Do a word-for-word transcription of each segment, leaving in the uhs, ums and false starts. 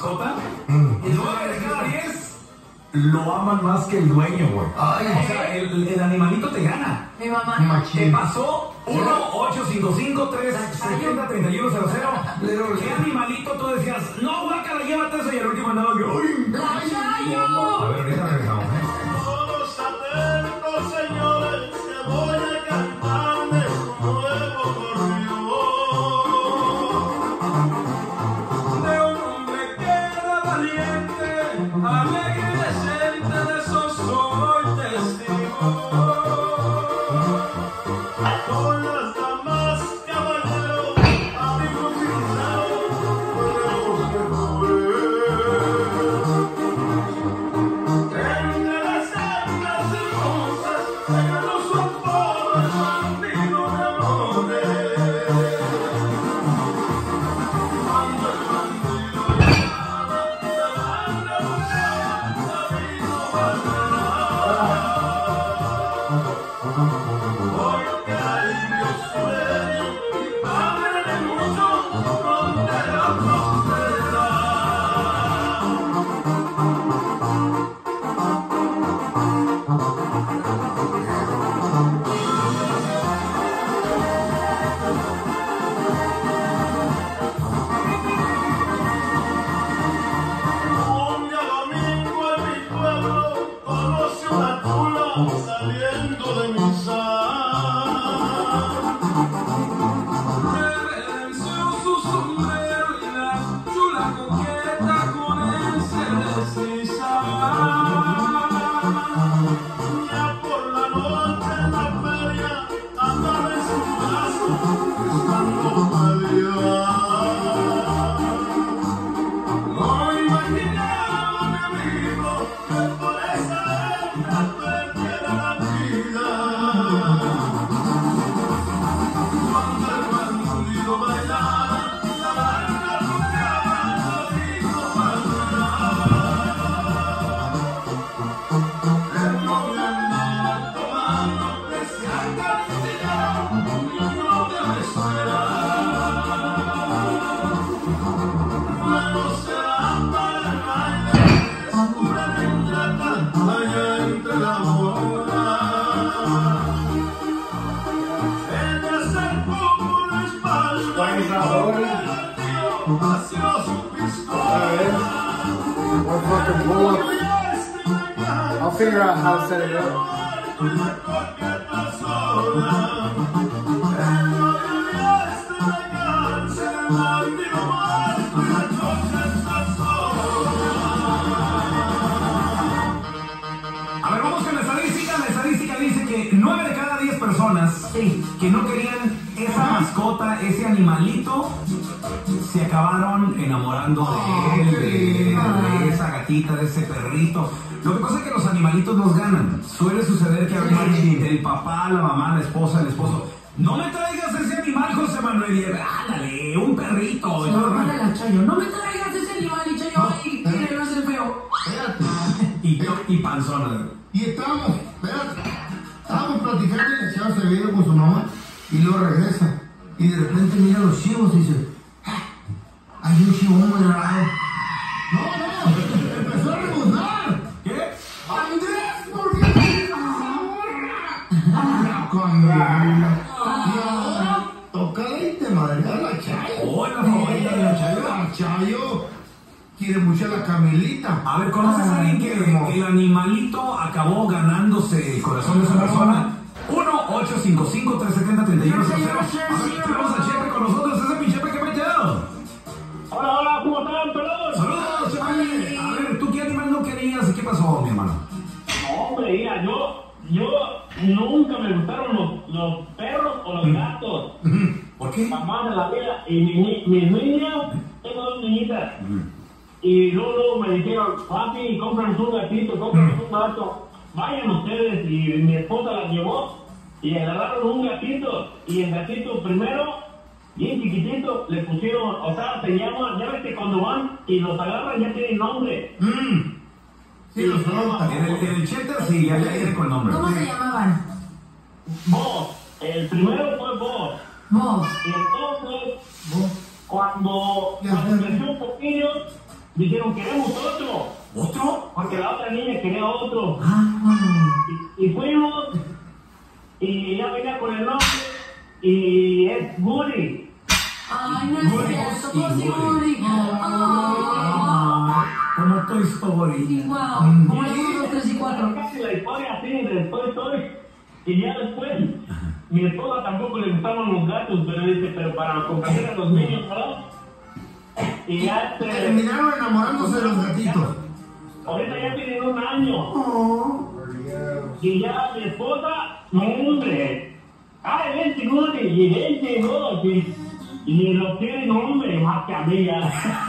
mascota, el nueve de cada diez lo aman más que el dueño, güey. Ay, o sea, el, el animalito te gana. Mi mamá. ¿Te pasó? uno ocho cinco cinco tres siete cero tres uno cero cero. ¿Qué animalito tú decías? No, guácala, llévate eso. Y el último andaba que... ¡Uy! ¡La Chayo! A ver, ahorita regresamos, ¿eh? Todos atentos, señores, que voy a cantarles un nuevo corrido. De un hombre que era valiente, alegre y decente, de eso soy testigo. Con las damas, caballeros, amigos y cristianos, podemos recorrer. Entre las altas hermosas, se ganó su apodo el bandido de amores. Cuando el bandido llegaba, la banda buscaba, Sabino Barberá. Hoy que hay Dios sueño y padre de muchos, frontera prospera. Un día domingo en mi pueblo conocí una chula saliendo de misa. Le venció su sombrero y la chula coqueta con él se desliza. Ya por la noche en la feria andaba en sus brazos buscando María. No imaginaba mi amigo que por esa hembra perdiera la vida. Cuando el bandido bailaba, la banda rodeaba, Sabino Barberá. El novio andaba tomando, decía cantinero, mi novia me espera. Bueno será para el baile, descubra la ingrata allá entre la bola. Ella se acercó por la espalda y con el tío vació su pistola. One fucking bullet. Yo ya estoy en I'll figure out how to set it up. y la coqueta sola. El novio ya está en la cárcel, el bandido muerto y la coqueta sola. A ver, vamos con la estadística. La estadística dice que nueve de cada diez personas que no querían esa mascota, ese animalito, se acabaron enamorando de él, de, de esa gatita, de ese perrito. Lo que pasa es que los animalitos nos ganan. Suele suceder que hablan el papá, la mamá, la esposa, el esposo. No me traigas ese animal, José Manuel. Y él, ándale, un perrito. Y todo el rollo. Dale la Chayo. No me traigas ese animal y Chayo. Ay, quiere verse feo. Espérate. y, y panzona. Y estábamos, espérate, estábamos platicando y la chava se viene con su mamá y luego regresa. Y de repente mira a los chivos y dice, "Ah, hay un chivo muy raro". No, no, empezó a rebuznar. ¿Qué? Andrés, ¿por qué me ahora con Gabriela? Y ahora, tócala y te madrea la Chayo. Oh, la favorita de la Chayo. La Chayo quiere mucho a la Camelita. A ver, ¿conoces a alguien que el animalito acabó ganándose el corazón de esa persona? uno ocho cinco cinco tres siete cero tres uno cero cero. A ver, tenemos a Chepe con nosotros. Ese pinche Chepe que metido. Hola, hola, ¿cómo están, pelón? Saludos, Chepe. A ver, ¿tú qué animal no querías y qué pasó, mi hermano? No, hombre, mira, yo, yo nunca me gustaron los, los perros o los gatos. ¿Por qué? Mamá de la vida. Y mi, mi, mis niñas, tengo dos niñitas. Y luego, luego me dijeron, papi, cómpranos un gatito, cómpranos un gato. Vayan ustedes. Y mi esposa las llevó y agarraron un gatito. Y el gatito primero, bien chiquitito, le pusieron, o sea, se llama, ya ves que cuando van y los agarran ya tienen nombre. Mm. Sí, los conozco. En el, en el Cheta sí, ya viene con nombre. ¿Cómo se llamaban? Vos, el primero fue vos. Vos. Y entonces, Vos. cuando, Ya, cuando ya. creció un poquillo, dijeron, queremos otro. ¿Otro? Porque la otra niña quería otro. Ah, Y, y fuimos, y ella venía con el nombre, y es Woody. Ay, no es cierto, y Woody, Woody. Woody. ah, como Toy Story. Igual, como los uno, tres y cuatro. Casi la historia así de Toy Story. Y ya después, mi esposa tampoco le gustaban los gatos, pero dice, pero para complacer a los niños, ¿verdad? Y ya este, Terminaron enamorándose de los gatitos. ahorita ya tienen un año. Oh. Y ya mi esposa, no hombre. Ay, vente, Woody, y vente, Woody. Y lo quieren, hombre, más que a mí ya.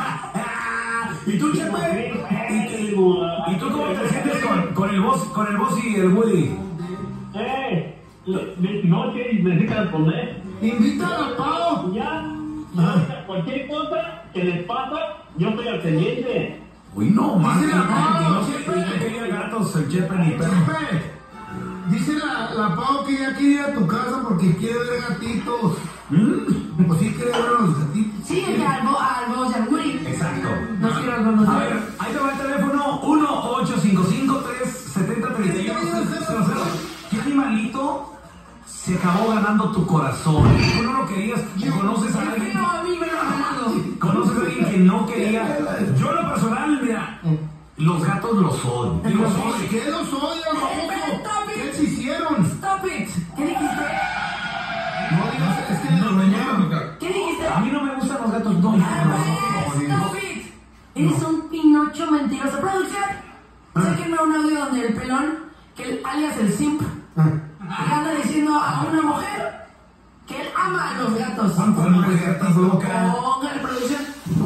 ¿Y tú, Chepe? ¿Y, y tú cómo te sientes con, con el boss, con el boss y el Woody? Eh, de noche necesitan comer. Invita a la Pau. Ya, ya, cualquier cosa que les pasa, yo estoy al pendiente. Uy, no, man. Dice la Pau, Y no Chepe. no quería gatos, el Chepe ni perro. Chepe, dice la, la Pau que ya quiere ir a tu casa porque quiere ver gatitos. ¿Mm? Pues sí quiere ver a los gatitos. Sí, es que algo, algo, ya Woody. Exacto. No quiero A conocer. ver, ahí te va el teléfono uno ocho cinco cinco, tres siete cero, tres uno cero cero. ¿Qué animalito se acabó ganando tu corazón? Tú no lo querías, conoces a alguien, No, a mí me lo han ganado. conoces a alguien que no quería. Yo en lo personal, mira, los gatos los odio. Y los odio. ¿Qué los odian, baboso? ¿Qué les hicieron? Stop it. ¿Qué dijiste? No digas, es que le dañaron. ¿Qué dijiste? A mí no me gustan los gatos, no. Stop it. Eres un pinocho mentiroso. Producción, sáquenme un audio donde el pelón, que el, alias el simp, le anda diciendo a una mujer que él ama a los gatos. ¿Cómo estás loca? Póngale producción.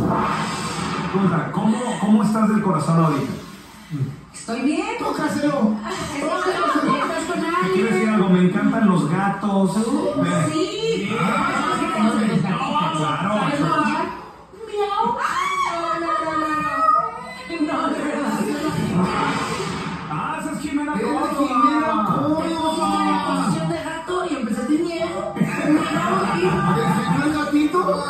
Escucha, ¿Cómo, ¿Cómo estás del corazón ahorita? Estoy bien. Tócaselo. ¿Estás con Te quiero decir alguien? algo, me encantan los gatos. Ve. Sí. Claro. ¿Sabes babar? Miau. No, no, no, no. No, de verdad. Ah, esa es Jimena Es Córdoba. Jimena Te puse en la Córdoba. posición de gato y empezaste miedo. Miau. ¿Descendió el gatito?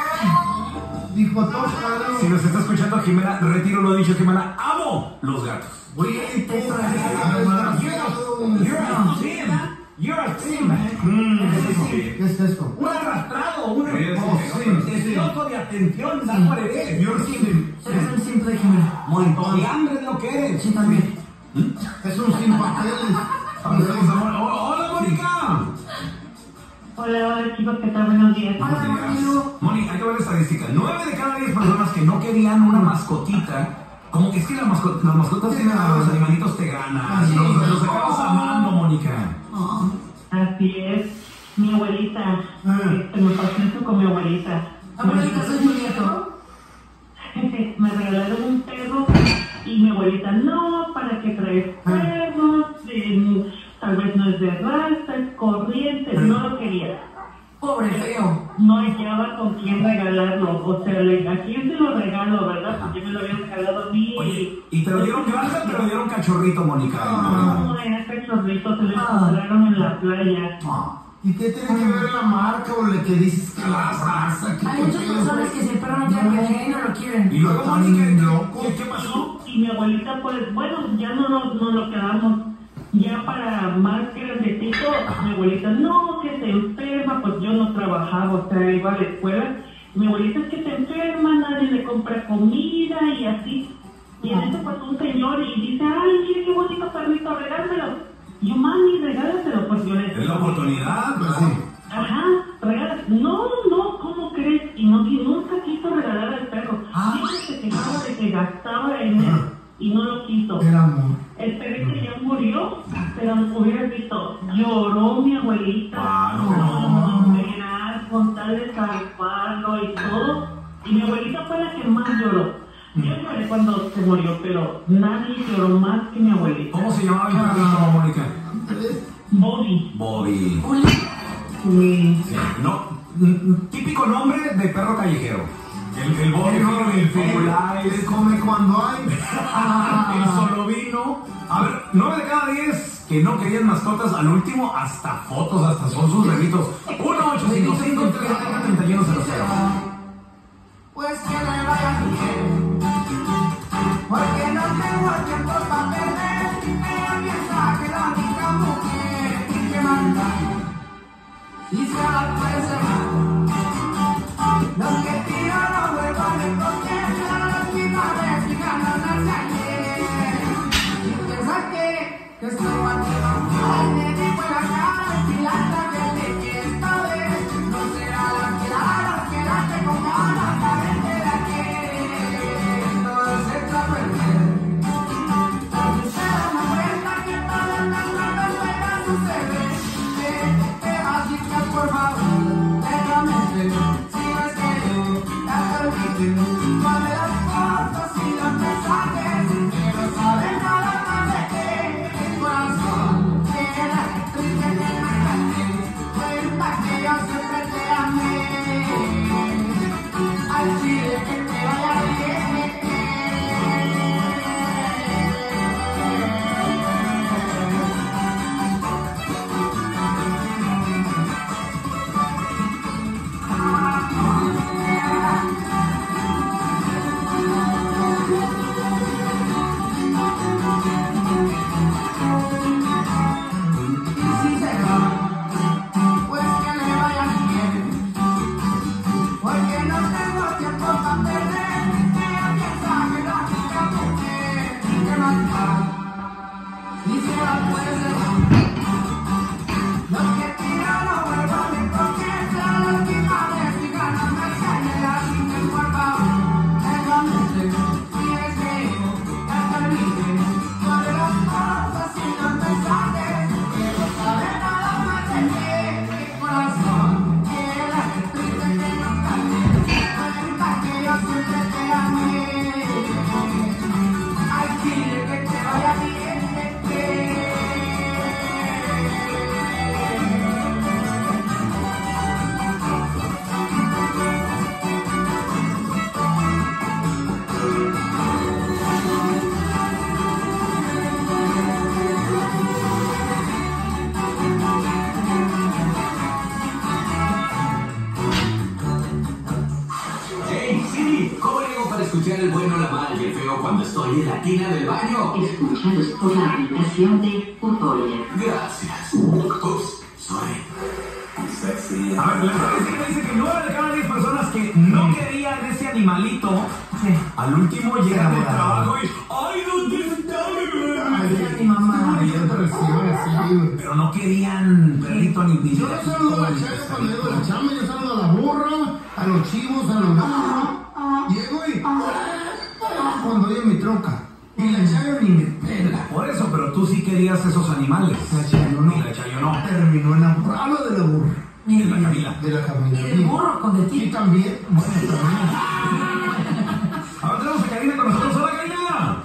Dijo, tócalo. Si nos está escuchando Jimena, retiro lo dicho, Jimena, amo los gatos. Oye, Te tú, desgraciado. You're a team. You're a team. Mm, ¿Qué es esto? Un arrastrado, un Oh, sí, deseoso de atención, tal cual eres. You're a team. Eres el simple de Jimena. Montoriambre es lo que eres. Sí, también. Es un sin papeles. Hola, Mónica. Hola, hola chicos, ¿qué tal? Buenos días. Hola, Mario. Moni, hay que ver la estadística. Nueve de cada diez personas que no querían una mascotita, como que es que la mascota, las mascotas tienen a los animalitos te ganan, Sí. los, los acabas amando, Mónica. Oh. Así es, mi abuelita. Este, me pasó eso con mi abuelita. Abuelita, soy tu nieto. Me regalaron un perro y mi abuelita, no, ¿para qué traes perros? Eh, tal vez no es de raza, es corriente, no lo quería. Pobre feo. No hallaba con quién regalarlo. O sea, le- ¿a quién se lo regalo, verdad? Porque me lo habían regalado a mí. Oye, ¿y te lo dieron grande o te lo dieron cachorrito, Mónica? No, era cachorrito, se lo encontraron en la playa. ¿Y qué tiene que ver la marca o le que dices que la raza? ¿Qué Hay muchas personas que si el perro no tiene pelea no lo quieren. Y luego, Tan Mónica, loco. ¿qué, ¿qué pasó? Y mi abuelita, pues, bueno, ya no nos, no lo quedamos. Ya para más grandecito, mi abuelita, no, que se enferma, pues yo no trabajaba, o sea, iba a la escuela. Mi abuelita es que se enferma, nadie le compra comida y así. Y en eso pasó un señor y dice, ay, mire qué bonito perrito, regálamelo. Y yo, mami, regálaselo, pues yo le Es la oportunidad, Pues sí. ajá, regalas. No, no, ¿cómo crees? Y, no, y nunca quiso regalar al perro. Ah. Siempre se quejaba de que gastaba en él y no lo quiso. El amor. El perrito ya murió, pero hubieras visto, lloró mi abuelita. Ah, no, no. Verás, con tal de salvarlo y todo. Y mi abuelita fue la que más lloró. Yo lloré cuando se murió, pero nadie lloró más que mi abuelita. ¿Cómo se llamaba el perrito, Mónica? Bobby. Bobby. Sí. Sí, no, mm, típico nombre de perro callejero. El, el Bobby, el Él Firulais, come cuando hay. el solo vino. A ver, nueve de cada diez que no querían mascotas, al último hasta fotos, hasta son sus reguitos. uno ocho cinco cinco, tres siete cero, tres uno cero cero. Pues que le vaya bien. la fuerza. Los que tiran los huevones porque son los finales y ganan la calle. Y piensa que, que estoy matando. Ay, me dijo en la cara el pirata que le que esta vez no será la que la haga, quédate con ganas, parece la que todo se está perdiendo. Se da una vuelta que todas las cosas buenas suceden. Así que por favor, déjame ser, si no es que yo ya perdí todas las cosas y los mensajes. Quiero saber nada más de ti, mi corazón queda triste que me cansé. Cuenta que yo siempre te amé. Al chile que te vaya bien. Escuchar el bueno, la mala y el feo cuando estoy en la tina del baño. Escúchalos por la aplicación de Euforia. Gracias. Ups, sorry. Sexy. A ver, la estadística dice que nueve de cada diez personas que no querían ese animalito, sí, al último llegan del trabajo y ¡ay, dónde está mi bebé! Mi mamá. Pero no querían perrito ni ni. Yo no saludo a la chava cuando llego a la chamba, yo saludo a la burra, a los chivos, a los gatos. Llego y cuando oye mi troca y la Chayo ni me pela. Por eso, pero tú sí querías esos animales. La Chayo no. Y la Chayo no. Terminó enamorado de la burra. De la Camila. De la Camila. Y del burro con de ti. Y también, bueno, también. Ahora tenemos a Karina con nosotros. ¡Hola, Karina!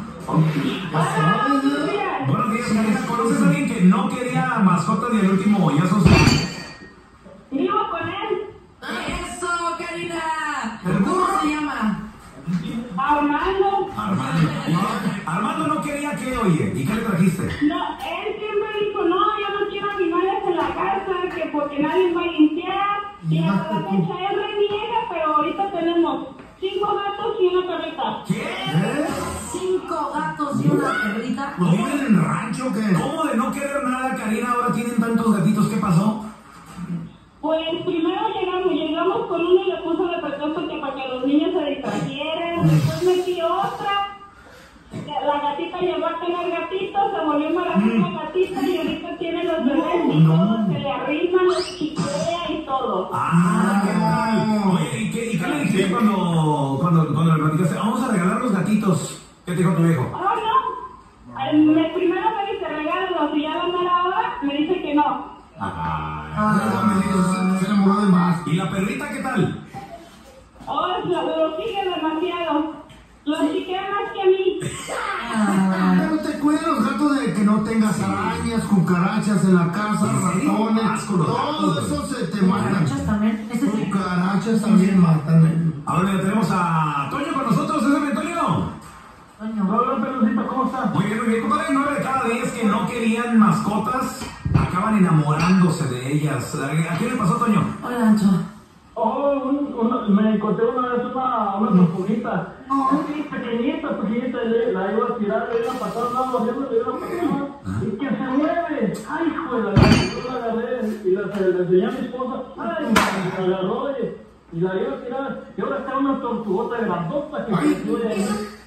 Buenos días, Karina. ¿Conoces a alguien que no quería mascotas y el último ya son sus... Vivo con él. ¡Eso, Karina! ¿Cómo se llama? Armando. Armando. No, Armando no quería que, oye. ¿Y qué le trajiste? No, él siempre dijo, no, yo no quiero animales en la casa, que porque nadie va a limpiar. Y hasta la fecha él reniega, pero ahorita tenemos cinco gatos y una perrita. ¿Qué? ¿Eh? Cinco gatos y una perrita. ¿Cómo ¿Viven en el rancho o qué? ¿Cómo de no querer nada, Karina? Ahora tienen tantos gatitos. ¿Qué pasó? Pues primero llegamos, llegamos con uno y le puso de pretexto que para que los niños se distrajeran. Después metí otra. La gatita llegó a tener gatitos, se volvió embarazada la gatita y ahorita tiene los bebés y No. todo, se le arrima, los chiquea y todo. Ah, qué mal. Oye, ¿y qué, y qué le dijiste cuando, cuando, cuando le platicaste? Vamos a regalar los gatitos. ¿Qué te dijo tu viejo? Ah, no. El, me, primero me dice regálalos y ya la mera hora me dice que no. Ah, se enamoró de más. ¿Y la perrita qué tal? Oh, lo, lo sigue demasiado. Lo chiquea más que a mí. Pero te cuidan los gatos de que no tengas arañas, cucarachas en la casa, ¿En serio? ratones, Asco los todo gatos, eso se te matan. Cucarachas también. Ese sí. Cucarachas también matan. Ahora ya tenemos a Toño con nosotros. ¿Es mi Toño? Toño. Hola, Pelucita, ¿cómo estás? Muy bien, muy bien. Compadre, nueve de cada diez que no querían mascotas acaban enamorándose de ellas. ¿A quién le pasó, Toño? Hola, Ancho. Oh, un, un, me encontré una vez una, una tortuguita. Sí, pequeñita, pequeñita, le- la iba a tirar, le iba a pasar, no, no, le iba a pasar. Y que se mueve. Ay, hijo de la, yo la agarré y la, se la enseñé a mi esposa, ay, me agarró y, y la iba a tirar, y ahora está una tortugota grandota que se sube ahí.